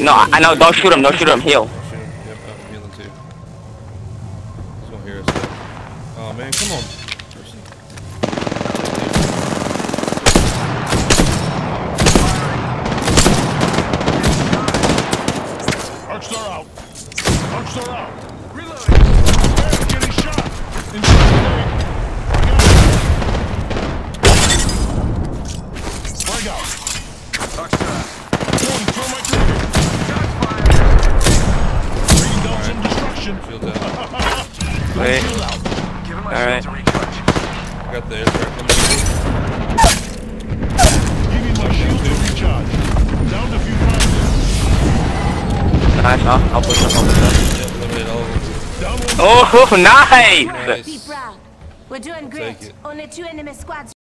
No, I know. Don't shoot him. Don't shoot him. Heal. Don't shoot him. Yep, I'm healing too. He's gonna hear us. Oh man, come on. Archstar out. Archstar out. Reloading. Man's getting shot. Inside the leg. Frag out. Archstar. Throw my trigger. Shots fired. Bringing down some destruction. Shield out. Wait. Shield out. Give him my All right. shield to recharge. I got the airstrike coming. Give me my shield to recharge. Down a few times. Nice. I'll push up. Yep, eliminate all of them. Down one. Oh, nice. Nice. Be proud. We're doing Take great. it. Only 2 enemy squads.